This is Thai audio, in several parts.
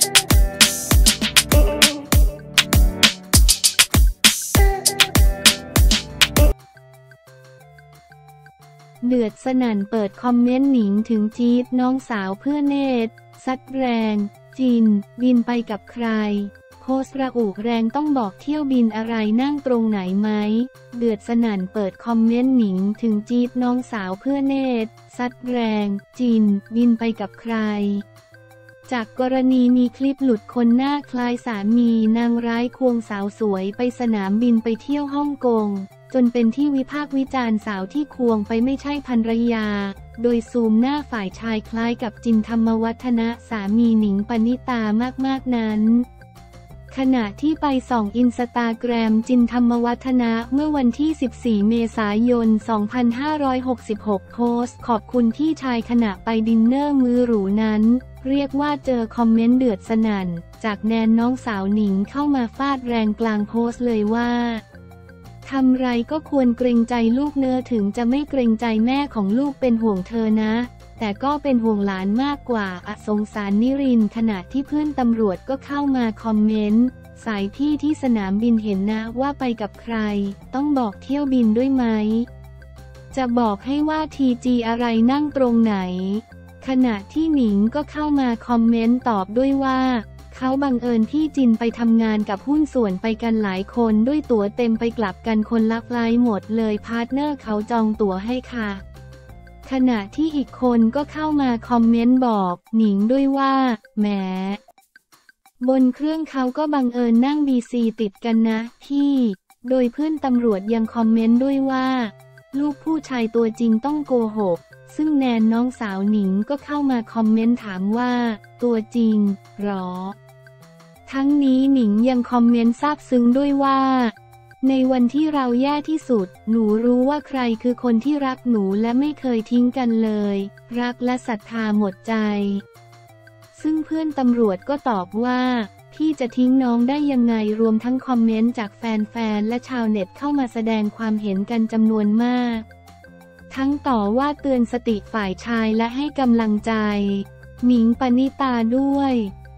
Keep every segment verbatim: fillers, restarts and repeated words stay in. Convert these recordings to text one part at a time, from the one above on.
เดือดสนั่นเปิดคอมเมนต์หนิงถึงจี๊ดน้องสาวเพื่อเนตรซัดแรงจินบินไปกับใครโพสต์ระอุแรงต้องบอกเที่ยวบินอะไรนั่งตรงไหนไหมเดือดสนั่นเปิดคอมเมนต์หนิงถึงจี๊ดน้องสาวเพื่อเนตรซัดแรงจินบินไปกับใครจากกรณีมีคลิปหลุดคนหน้าคล้ายสามีนางร้ายควงสาวสวยไปสนามบินไปเที่ยวฮ่องกงจนเป็นที่วิพากษ์วิจารณ์สาวที่ควงไปไม่ใช่ภรรยาโดยซูมหน้าฝ่ายชายคล้ายกับจินธรรมวัฒนะสามีหนิงปณิตามากๆนั้นขณะที่ไปส่องอินสตาแกรมจินธรรมวัฒนะเมื่อวันที่สิบสี่เมษายนสองพันห้าร้อยหกสิบหกโพสต์ขอบคุณที่ชายขณะไปดินเนอร์มื้อหรูนั้นเรียกว่าเจอคอมเมนต์เดือดสนั่นจากแนนน้องสาวหนิงเข้ามาฟาดแรงกลางโพสต์เลยว่าทำไรก็ควรเกรงใจลูกเนื้อถึงจะไม่เกรงใจแม่ของลูกเป็นห่วงเธอนะแต่ก็เป็นห่วงหลานมากกว่าอสงสารนิรินทร์ขณะที่เพื่อนตำรวจก็เข้ามาคอมเมนต์สายพี่ที่สนามบินเห็นนะว่าไปกับใครต้องบอกเที่ยวบินด้วยไหมจะบอกให้ว่าทีจีอะไรนั่งตรงไหนขณะที่หนิงก็เข้ามาคอมเมนต์ตอบด้วยว่าเขาบังเอิญพี่จินไปทำงานกับหุ้นส่วนไปกันหลายคนด้วยตั๋วเต็มไปกลับกันคนละไฟล์หมดเลยพาร์ทเนอร์เขาจองตั๋วให้ค่ะขณะที่อีกคนก็เข้ามาคอมเมนต์บอกหนิงด้วยว่าแหมบนเครื่องเขาก็บังเอิญนั่งบีซีติดกันนะพี่โดยเพื่อนตำรวจยังคอมเมนต์ด้วยว่าลูกผู้ชายตัวจริงต้องโกหกซึ่งแนนน้องสาวหนิงก็เข้ามาคอมเมนต์ถามว่าตัวจริงหรอทั้งนี้หนิงยังคอมเมนต์ซาบซึ้งด้วยว่าในวันที่เราแย่ที่สุดหนูรู้ว่าใครคือคนที่รักหนูและไม่เคยทิ้งกันเลยรักและศรัทธาหมดใจซึ่งเพื่อนตำรวจก็ตอบว่าพี่จะทิ้งน้องได้ยังไงรวมทั้งคอมเมนต์จากแฟนๆและชาวเน็ตเข้ามาแสดงความเห็นกันจำนวนมากทั้งต่อว่าเตือนสติฝ่ายชายและให้กำลังใจหนิงปณิตาด้วย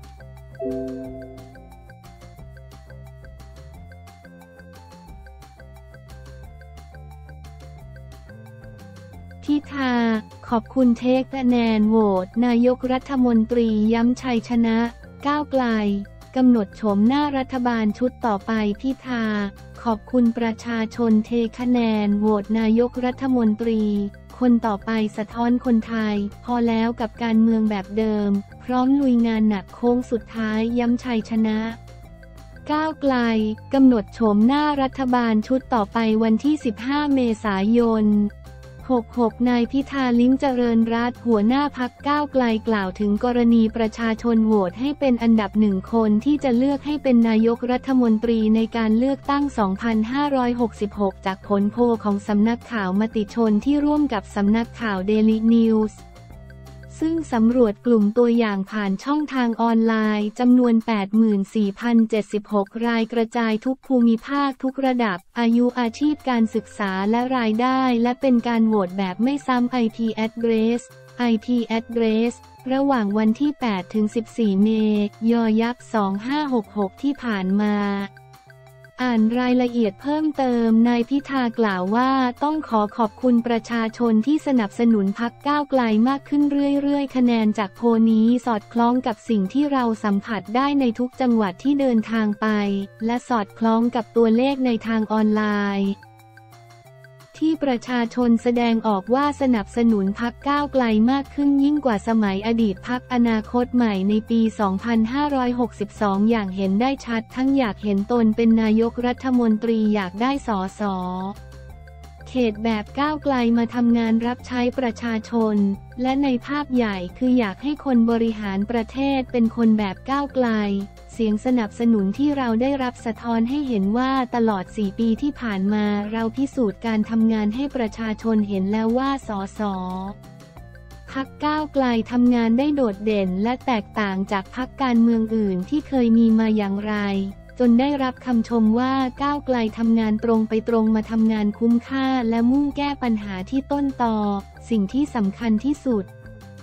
พิธาขอบคุณเทคคะแนนโหวตนายกรัฐมนตรีย้ำชัยชนะก้าวไกลกำหนดโฉมหน้ารัฐบาลชุดต่อไปพิธาขอบคุณประชาชนเทคะแนนโหวตนายกรัฐมนตรีคนต่อไปสะท้อนคนไทยพอแล้วกับการเมืองแบบเดิมพร้อมลุยงานหนักโค้งสุดท้ายย้ำชัยชนะก้าวไกลกำหนดโฉมหน้ารัฐบาลชุดต่อไปวันที่สิบห้าเมษายนหกสิบหกนายพิธาลิ้มเจริญรัตน์หัวหน้าพรรคก้าวไกลกล่าวถึงกรณีประชาชนโหวตให้เป็นอันดับหนึ่งคนที่จะเลือกให้เป็นนายกรัฐมนตรีในการเลือกตั้ง สองพันห้าร้อยหกสิบหก จากผลโพลของสำนักข่าวมติชนที่ร่วมกับสำนักข่าวเดลินิวส์ซึ่งสำรวจกลุ่มตัวอย่างผ่านช่องทางออนไลน์จำนวน แปดหมื่นสี่พันเจ็ดสิบหก รายกระจายทุกภูมิภาคทุกระดับอายุอาชีพการศึกษาและรายได้และเป็นการโหวตแบบไม่ซ้ำ ไอ พี address ไอ พี address ระหว่างวันที่ แปดถึงสิบสี่ เมษายน สองพันห้าร้อยหกสิบหก ที่ผ่านมาอ่านรายละเอียดเพิ่มเติมนายพิธากล่าวว่าต้องขอขอบคุณประชาชนที่สนับสนุนพรรคก้าวไกลมากขึ้นเรื่อยๆคะแนนจากโพลนี้สอดคล้องกับสิ่งที่เราสัมผัสได้ในทุกจังหวัดที่เดินทางไปและสอดคล้องกับตัวเลขในทางออนไลน์ที่ประชาชนแสดงออกว่าสนับสนุนพรรคก้าวไกลมากขึ้นยิ่งกว่าสมัยอดีตพรรคอนาคตใหม่ในปี สองพันห้าร้อยหกสิบสอง อย่างเห็นได้ชัดทั้งอยากเห็นตนเป็นนายกรัฐมนตรีอยากได้สสเขตแบบก้าวไกลมาทำงานรับใช้ประชาชนและในภาพใหญ่คืออยากให้คนบริหารประเทศเป็นคนแบบก้าวไกลเสียงสนับสนุนที่เราได้รับสะท้อนให้เห็นว่าตลอดสี่ปีที่ผ่านมาเราพิสูจน์การทำงานให้ประชาชนเห็นแล้วว่าสสพรรคก้าวไกลทำงานได้โดดเด่นและแตกต่างจากพรรคการเมืองอื่นที่เคยมีมาอย่างไรจนได้รับคำชมว่าก้าวไกลทำงานตรงไปตรงมาทำงานคุ้มค่าและมุ่งแก้ปัญหาที่ต้นตอสิ่งที่สำคัญที่สุด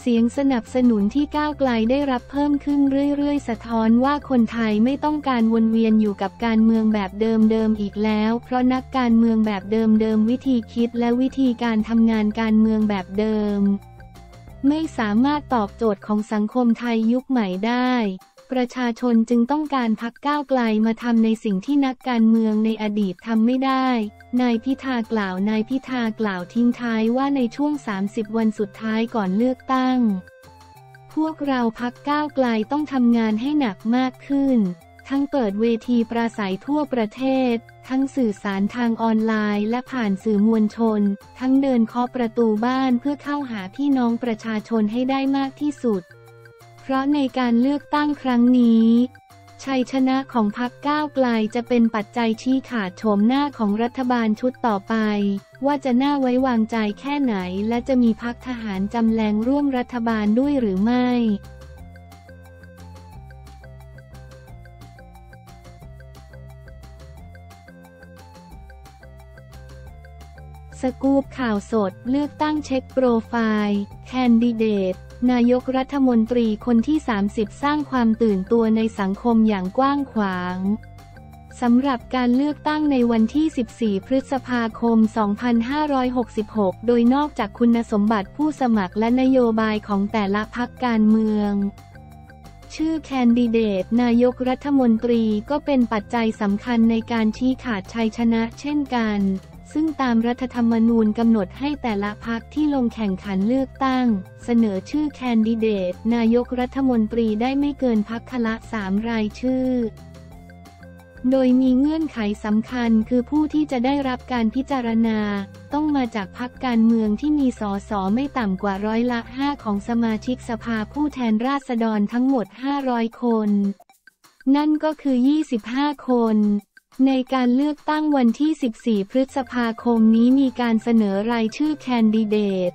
เสียงสนับสนุนที่ก้าวไกลได้รับเพิ่มขึ้นเรื่อยๆสะท้อนว่าคนไทยไม่ต้องการวนเวียนอยู่กับการเมืองแบบเดิมๆอีกแล้วเพราะนักการเมืองแบบเดิมๆวิธีคิดและวิธีการทำงานการเมืองแบบเดิมไม่สามารถตอบโจทย์ของสังคมไทยยุคใหม่ได้ประชาชนจึงต้องการพรรคก้าวไกลมาทำในสิ่งที่นักการเมืองในอดีตทำไม่ได้นายพิธากล่าวนายพิธากล่าวทิ้งท้ายว่าในช่วงสามสิบวันสุดท้ายก่อนเลือกตั้งพวกเราพรรคก้าวไกลต้องทำงานให้หนักมากขึ้นทั้งเปิดเวทีปราศัยทั่วประเทศทั้งสื่อสารทางออนไลน์และผ่านสื่อมวลชนทั้งเดินเคาะประตูบ้านเพื่อเข้าหาพี่น้องประชาชนให้ได้มากที่สุดเพราะในการเลือกตั้งครั้งนี้ชัยชนะของพรรคก้าวไกลจะเป็นปัจจัยชี้ขาดโฉมหน้าของรัฐบาลชุดต่อไปว่าจะน่าไว้วางใจแค่ไหนและจะมีพรรคทหารจำแรงร่วมรัฐบาลด้วยหรือไม่สกู๊ปข่าวสดเลือกตั้งเช็คโปรไฟล์แคนดิเดตนายกรัฐมนตรีคนที่สามสิบสร้างความตื่นตัวในสังคมอย่างกว้างขวางสำหรับการเลือกตั้งในวันที่สิบสี่พฤษภาคมสองพันห้าร้อยหกสิบหกโดยนอกจากคุณสมบัติผู้สมัครและนโยบายของแต่ละพรรคการเมืองชื่อแคนดิเดตนายกรัฐมนตรีก็เป็นปัจจัยสำคัญในการชี้ขาดชัยชนะเช่นกันซึ่งตามรัฐธรรมนูญกำหนดให้แต่ละพรรคที่ลงแข่งขันเลือกตั้งเสนอชื่อแคนดิเดตนายกรัฐมนตรีได้ไม่เกินพรรคละสามรายชื่อโดยมีเงื่อนไขสำคัญคือผู้ที่จะได้รับการพิจารณาต้องมาจากพรรคการเมืองที่มีสสไม่ต่ำกว่าร้อยละห้าของสมาชิกสภาผู้แทนราษฎรทั้งหมดห้าร้อยคนนั่นก็คือยี่สิบห้าคนในการเลือกตั้งวันที่สิบสี่พฤษภาคมนี้มีการเสนอรายชื่อแคนดิเดต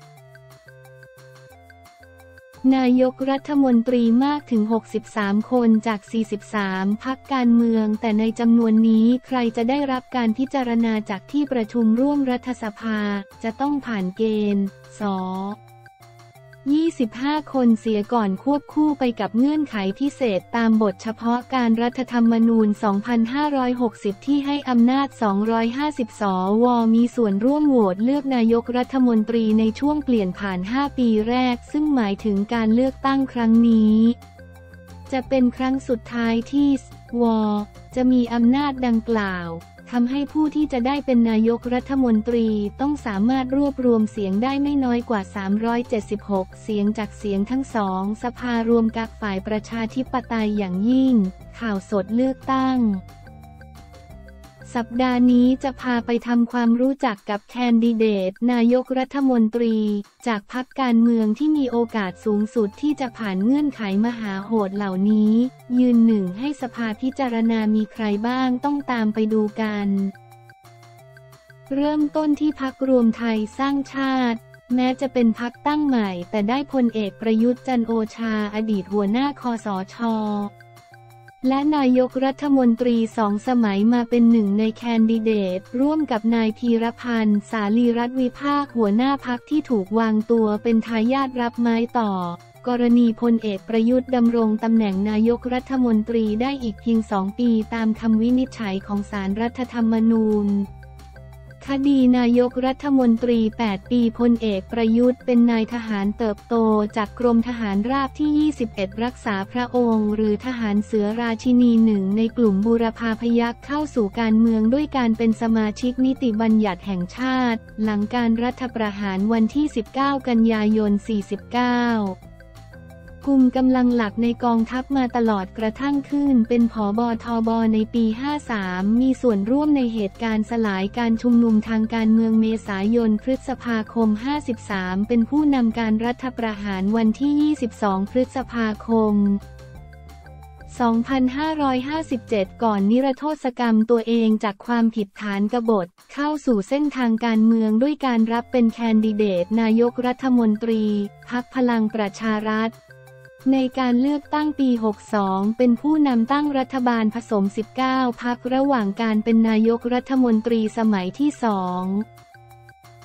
นายกรัฐมนตรีมากถึงหกสิบสามคนจากสี่สิบสามพรรคการเมืองแต่ในจำนวนนี้ใครจะได้รับการพิจารณาจากที่ประชุมร่วมรัฐสภาจะต้องผ่านเกณฑ์สยี่สิบห้าคนเสียก่อนควบคู่ไปกับเงื่อนไขพิเศษตามบทเฉพาะการรัฐธรรมนูญ สองพันห้าร้อยหกสิบ ที่ให้อำนาจ สองร้อยห้าสิบ สว.มีส่วนร่วมโหวตเลือกนายกรัฐมนตรีในช่วงเปลี่ยนผ่าน ห้า ปีแรกซึ่งหมายถึงการเลือกตั้งครั้งนี้จะเป็นครั้งสุดท้ายที่สว.จะมีอำนาจดังกล่าวทำให้ผู้ที่จะได้เป็นนายกรัฐมนตรีต้องสามารถรวบรวมเสียงได้ไม่น้อยกว่าสามร้อยเจ็ดสิบหกเสียงจากเสียงทั้งสองสภารวมกับฝ่ายประชาธิปไตยอย่างยิ่งข่าวสดเลือกตั้งสัปดาห์นี้จะพาไปทำความรู้จักกับแคนดิเดตนายกรัฐมนตรีจากพรรคการเมืองที่มีโอกาสสูงสุดที่จะผ่านเงื่อนไขมหาโหดเหล่านี้ยืนหนึ่งให้สภาพิจารณามีใครบ้างต้องตามไปดูกันเริ่มต้นที่พรรครวมไทยสร้างชาติแม้จะเป็นพรรคตั้งใหม่แต่ได้พลเอกประยุทธ์จันทร์โอชาอดีตหัวหน้าคสช.และนายกรัฐมนตรีสองสมัยมาเป็นหนึ่งในแคนดิเดตร่วมกับนายพีรพันธ์สาลีรัตน์วิภาคหัวหน้าพรรคที่ถูกวางตัวเป็นทายาทรับไม้ต่อกรณีพลเอกประยุทธ์ดำรงตำแหน่งนายกรัฐมนตรีได้อีกเพียงสองปีตามคำวินิจฉัยของศาลรัฐธรรมนูญคดีนายกรัฐมนตรีแปดปีพลเอกประยุทธ์เป็นนายทหารเติบโตจากกรมทหารราบที่ยี่สิบเอ็ดรักษาพระองค์หรือทหารเสือราชินีหนึ่งในกลุ่มบูรพาพยัคฆ์เข้าสู่การเมืองด้วยการเป็นสมาชิกนิติบัญญัติแห่งชาติหลังการรัฐประหารวันที่สิบเก้ากันยายนสี่สิบเก้ากุมกำลังหลักในกองทัพมาตลอดกระทั่งขึ้นเป็นผบ.ทบ.ในปีห้าสามมีส่วนร่วมในเหตุการณ์สลายการชุมนุมทางการเมืองเมษายนพฤษภาคมห้าสิบสามเป็นผู้นำการรัฐประหารวันที่ยี่สิบสองพฤษภาคมสองพันห้าร้อยห้าสิบเจ็ดก่อนนิรโทษกรรมตัวเองจากความผิดฐานกบฏเข้าสู่เส้นทางการเมืองด้วยการรับเป็นแคนดิเดตนายกรัฐมนตรีพรรคพลังประชารัฐในการเลือกตั้งปีหกสองเป็นผู้นำตั้งรัฐบาลผสมสิบเก้าพรรคระหว่างการเป็นนายกรัฐมนตรีสมัยที่สอง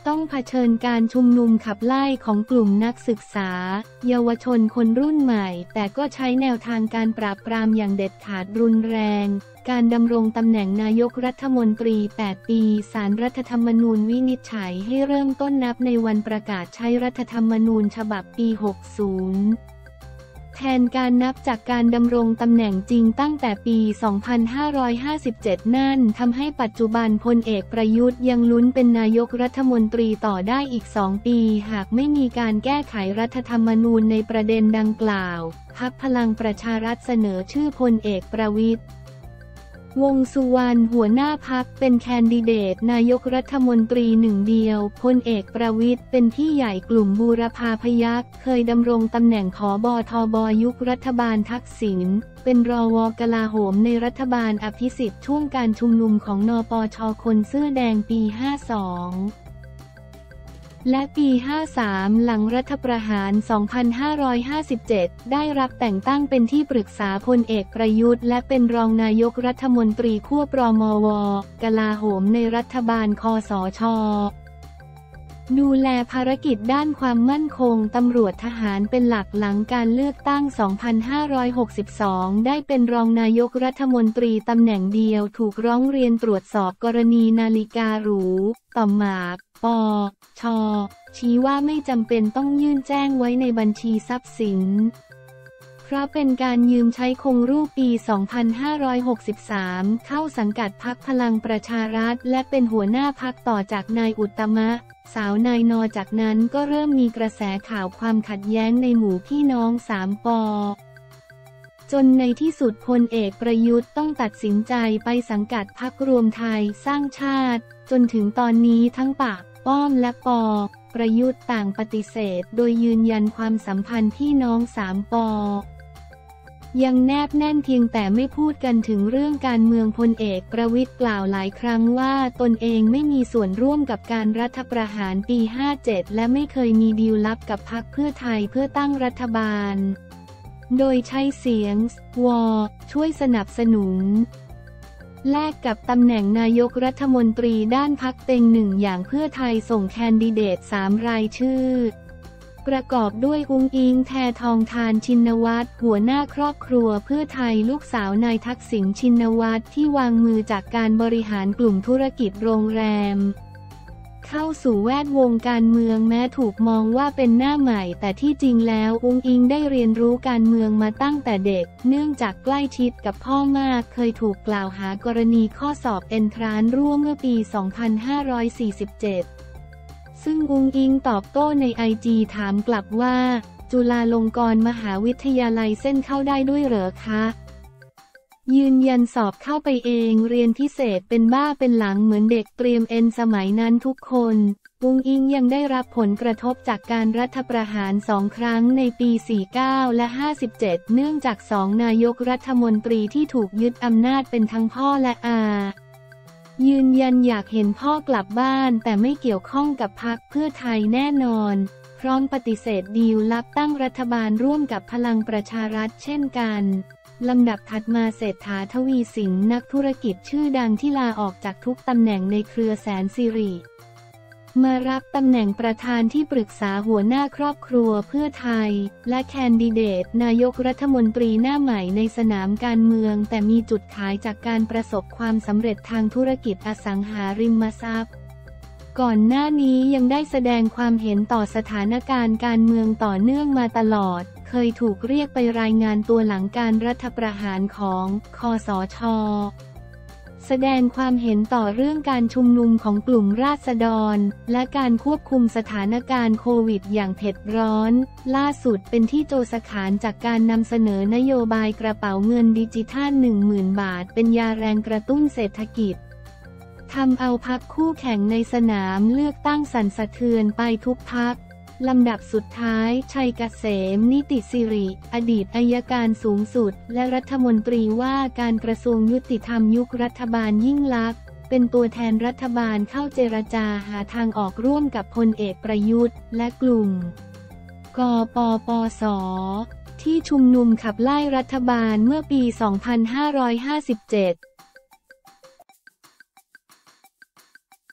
ต้องเผชิญการชุมนุมขับไล่ของกลุ่มนักศึกษาเยาวชนคนรุ่นใหม่แต่ก็ใช้แนวทางการปราบปรามอย่างเด็ดขาดรุนแรงการดำรงตำแหน่งนายกรัฐมนตรีแปดปีศาลรัฐธรรมนูญวินิจฉัยให้เริ่มต้นนับในวันประกาศใช้รัฐธรรมนูญฉบับปีหกสิบแทนการนับจากการดำรงตำแหน่งจริงตั้งแต่ปี สองพันห้าร้อยห้าสิบเจ็ด นั่นทำให้ปัจจุบันพลเอกประยุทธ์ยังลุ้นเป็นนายกรัฐมนตรีต่อได้อีกสองปีหากไม่มีการแก้ไขรัฐธรรมนูญในประเด็นดังกล่าวพรรคพลังประชารัฐเสนอชื่อพลเอกประวิตรวงษ์สุวรรณหัวหน้าพรรคเป็นแคนดิเดตนายกรัฐมนตรีหนึ่งเดียวพลเอกประวิตรเป็นพี่ใหญ่กลุ่มบูรพาพยัคฆ์เคยดำรงตำแหน่งผบทบยุครัฐบาลทักษิณเป็นรวกลาโหมในรัฐบาลอภิสิทธิ์ช่วงการชุมนุมของนปช.คนเสื้อแดงปี ห้าสองและปี ห้าสาม หลังรัฐประหาร สองพันห้าร้อยห้าสิบเจ็ด ได้รับแต่งตั้งเป็นที่ปรึกษาพลเอกประยุทธ์และเป็นรองนายกรัฐมนตรีควบรมว.กลาโหมในรัฐบาลคสช.ดูแลภารกิจด้านความมั่นคงตำรวจทหารเป็นหลักหลังการเลือกตั้ง สองพันห้าร้อยหกสิบสอง ได้เป็นรองนายกรัฐมนตรีตำแหน่งเดียวถูกร้องเรียนตรวจสอบกรณีนาฬิกาหรูต่อหมากปช.ชี้ว่าไม่จำเป็นต้องยื่นแจ้งไว้ในบัญชีทรัพย์สินเพราะเป็นการยืมใช้คงรูปปี สองพันห้าร้อยหกสิบสาม เข้าสังกัดพรรคพลังประชารัฐและเป็นหัวหน้าพรรคต่อจากนายอุตตมะสาวนายนจากนั้นก็เริ่มมีกระแสข่าวความขัดแย้งในหมู่พี่น้องสามป.จนในที่สุดพลเอกประยุทธ์ต้องตัดสินใจไปสังกัดพรรครวมไทยสร้างชาติจนถึงตอนนี้ทั้งปากป้อมและป.ประยุทธ์ต่างปฏิเสธโดยยืนยันความสัมพันธ์พี่น้องสามป.ยังแนบแน่นเพียงแต่ไม่พูดกันถึงเรื่องการเมืองพลเอกประวิตรกล่าวหลายครั้งว่าตนเองไม่มีส่วนร่วมกับการรัฐประหารปี ห้าเจ็ด และไม่เคยมีดีลลับกับพรรคเพื่อไทยเพื่อตั้งรัฐบาลโดยใช้เสียงวช่วยสนับสนุนแลกกับตำแหน่งนายกรัฐมนตรีด้านพรรคเต็งหนึ่งอย่างเพื่อไทยส่งแคนดิเดตสามรายชื่อประกอบด้วยอุ๊งอิ๊งแพทองธารชินวัตรหัวหน้าครอบครัวเพื่อไทยลูกสาวนายทักษิณชินวัตรที่วางมือจากการบริหารกลุ่มธุรกิจโรงแรมเข้าสู่แวดวงการเมืองแม้ถูกมองว่าเป็นหน้าใหม่แต่ที่จริงแล้วอุ๊งอิ๊งได้เรียนรู้การเมืองมาตั้งแต่เด็กเนื่องจากใกล้ชิดกับพ่อมากเคยถูกกล่าวหากรณีข้อสอบเอนทรานซ์ร่วมเมื่อปี สองพันห้าร้อยสี่สิบเจ็ดซึ่งอุ๊งอิ๊งตอบโต้ในไอจีถามกลับว่าจุฬาลงกรณ์มหาวิทยาลัยเส้นเข้าได้ด้วยเหรอคะยืนยันสอบเข้าไปเองเรียนพิเศษเป็นบ้าเป็นหลังเหมือนเด็กเตรียมเอ็นสมัยนั้นทุกคนอุ๊งอิ๊งยังได้รับผลกระทบจากการรัฐประหารสองครั้งในปี สี่สิบเก้า และ ห้าสิบเจ็ด เนื่องจากสองนายกรัฐมนตรีที่ถูกยึดอำนาจเป็นทั้งพ่อและอายืนยันอยากเห็นพ่อกลับบ้านแต่ไม่เกี่ยวข้องกับพรรคเพื่อไทยแน่นอนพร้อมปฏิเสธดีลลับตั้งรัฐบาลร่วมกับพลังประชารัฐเช่นกันลำดับถัดมาเศรษฐาทวีสินนักธุรกิจชื่อดังที่ลาออกจากทุกตำแหน่งในเครือแสนสิริมารับตำแหน่งประธานที่ปรึกษาหัวหน้าครอบครัวเพื่อไทยและแคนดิเดตนายกรัฐมนตรีหน้าใหม่ในสนามการเมืองแต่มีจุดขายจากการประสบความสำเร็จทางธุรกิจอสังหาริมทรัพย์ก่อนหน้านี้ยังได้แสดงความเห็นต่อสถานการณ์การเมืองต่อเนื่องมาตลอดเคยถูกเรียกไปรายงานตัวหลังการรัฐประหารของคสช.แสดงความเห็นต่อเรื่องการชุมนุมของกลุ่มราษฎรและการควบคุมสถานการณ์โควิดอย่างเผ็ดร้อนล่าสุดเป็นที่โจษขานจากการนำเสนอนโยบายกระเป๋าเงินดิจิทัล หนึ่งหมื่น บาทเป็นยาแรงกระตุ้นเศรษฐกิจทำเอาพรรคคู่แข่งในสนามเลือกตั้งสั่นสะเทือนไปทุกพรรคลำดับสุดท้ายชัยเกษมนิติสิริอดีตอัยการสูงสุดและรัฐมนตรีว่าการกระทรวงยุติธรรมยุครัฐบาลยิ่งลักษณ์เป็นตัวแทนรัฐบาลเข้าเจรจาหาทางออกร่วมกับพลเอกประยุทธ์และกลุ่มกปปส.ที่ชุมนุมขับไล่รัฐบาลเมื่อปี สองพันห้าร้อยห้าสิบเจ็ด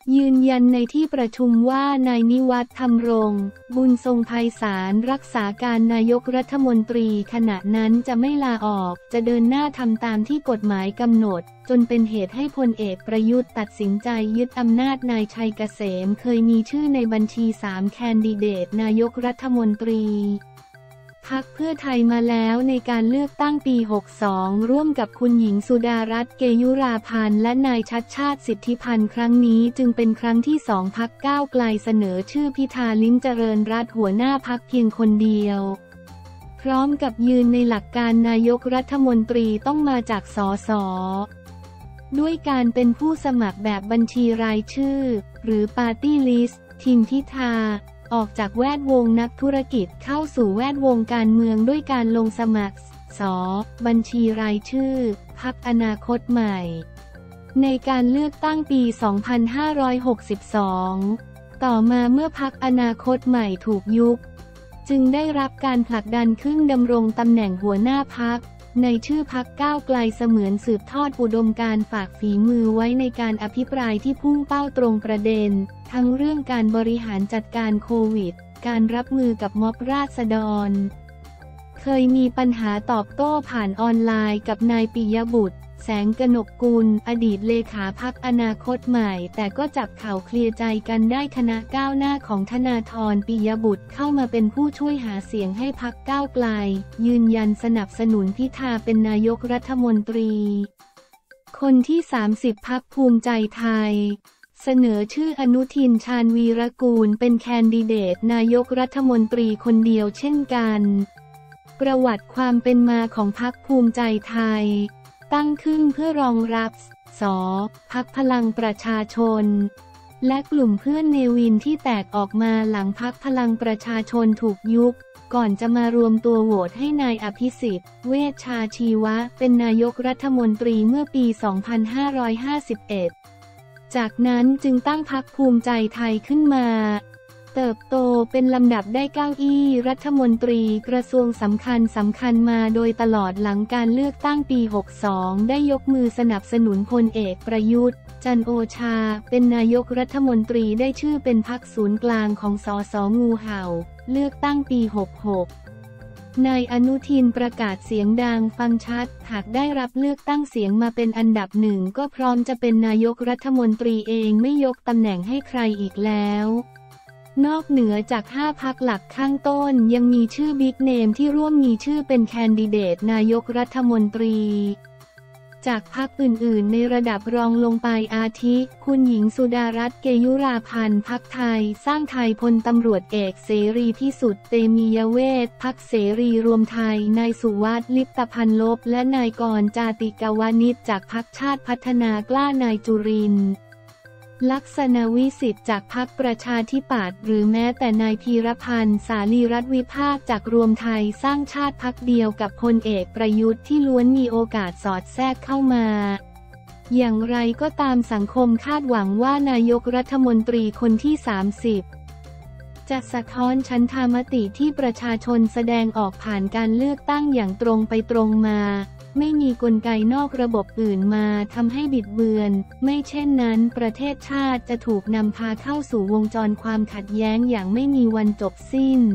ยืนยันในที่ประชุมว่านายนิวัฒน์ ธำรง บุญทรงไพศาลรักษาการนายกรัฐมนตรีขณะนั้นจะไม่ลาออกจะเดินหน้าทำตามที่กฎหมายกำหนดจนเป็นเหตุให้พลเอกประยุทธ์ตัดสินใจยึดอำนาจนายชัยเกษมเคยมีชื่อในบัญชีสามแคนดิเดตนายกรัฐมนตรีพรรคเพื่อไทยมาแล้วในการเลือกตั้งปี หกสอง ร่วมกับคุณหญิงสุดารัตน์ เกยุราพันธ์และนายชัชชาติสิทธิพันธ์ครั้งนี้จึงเป็นครั้งที่สองพรรคก้าวไกลเสนอชื่อพิธาลิ้มเจริญรัตน์หัวหน้าพรรคเพียงคนเดียวพร้อมกับยืนในหลักการนายกรัฐมนตรีต้องมาจากสสด้วยการเป็นผู้สมัครแบบบัญชีรายชื่อหรือปาร์ตี้ลิสต์ทีมพิธาออกจากแวดวงนักธุรกิจเข้าสู่แวดวงการเมืองด้วยการลงสมัครสบัญชีรายชื่อพรรคอนาคตใหม่ในการเลือกตั้งปี สองพันห้าร้อยหกสิบสอง ต่อมาเมื่อพรรคอนาคตใหม่ถูกยุบจึงได้รับการผลักดันขึ้นดำรงตำแหน่งหัวหน้าพรรคในชื่อพรรคก้าวไกลเสมือนสืบทอดอุดมการณ์ฝากฝีมือไว้ในการอภิปรายที่พุ่งเป้าตรงประเด็นทั้งเรื่องการบริหารจัดการโควิดการรับมือกับม็อบราษฎรเคยมีปัญหาตอบโต้ผ่านออนไลน์กับนายปิยบุตรแสงกนกกุลอดีตเลขาพรรคอนาคตใหม่แต่ก็จับเข่าเคลียร์ใจกันได้คณะก้าวหน้าของธนาธรปิยบุตรเข้ามาเป็นผู้ช่วยหาเสียงให้พรรคก้าวไกลยืนยันสนับสนุนพิธาเป็นนายกรัฐมนตรีคนที่สามสิบพรรคภูมิใจไทยเสนอชื่ออนุทินชาญวีรกูลเป็นแคนดิเดตนายกรัฐมนตรีคนเดียวเช่นกันประวัติความเป็นมาของพรรคภูมิใจไทยตั้งขึ้นเพื่อรองรับสพรรคพลังประชาชนและกลุ่มเพื่อนเนวินที่แตกออกมาหลังพรรคพลังประชาชนถูกยุบก่อนจะมารวมตัวโหวตให้นายอภิสิทธิ์เวชชาชีวะเป็นนายกรัฐมนตรีเมื่อปี สองพันห้าร้อยห้าสิบเอ็ด จากนั้นจึงตั้งพรรคภูมิใจไทยขึ้นมาเติบโตเป็นลำดับได้เก้าอี้รัฐมนตรีกระทรวงสำคัญสำคัญมาโดยตลอดหลังการเลือกตั้งปี หกสอง ได้ยกมือสนับสนุนพลเอกประยุทธ์จันทร์โอชาเป็นนายกรัฐมนตรีได้ชื่อเป็นพรรคศูนย์กลางของสสงูเห่าเลือกตั้งปี หกหกนายอนุทินประกาศเสียงดังฟังชัดหากได้รับเลือกตั้งเสียงมาเป็นอันดับหนึ่งก็พร้อมจะเป็นนายกรัฐมนตรีเองไม่ยกตำแหน่งให้ใครอีกแล้วนอกเหนือจากห้าพรรคหลักข้างต้นยังมีชื่อบิ๊กเนมที่ร่วมมีชื่อเป็นแคนดิเดตนายกรัฐมนตรีจากพรรคอื่นๆในระดับรองลงไปอาทิคุณหญิงสุดารัตน์ เกยุราพันธ์พรรคไทยสร้างไทยพลตำรวจเอกเสรีพิสุทธิ์เตมียเวทพรรคเสรีรวมไทยนายสุวัฒน์ ลิปตพันลบและนายกรณ์ จาติกวณิชจากพรรคชาติพัฒนากล้านายจุรินทร์ลักษณวิสิทธิ์จากพรรคประชาธิปัตย์หรือแม้แต่นายพีรพันธ์สาลีรัตน์วิภาคจากรวมไทยสร้างชาติพรรคเดียวกับพลเอกประยุทธ์ที่ล้วนมีโอกาสสอดแทรกเข้ามาอย่างไรก็ตามสังคมคาดหวังว่านายกรัฐมนตรีคนที่สามสิบจะสะท้อนฉันทามติที่ประชาชนแสดงออกผ่านการเลือกตั้งอย่างตรงไปตรงมาไม่มีกลไกนอกระบบอื่นมาทำให้บิดเบือนไม่เช่นนั้นประเทศชาติจะถูกนำพาเข้าสู่วงจรความขัดแย้งอย่างไม่มีวันจบสิ้น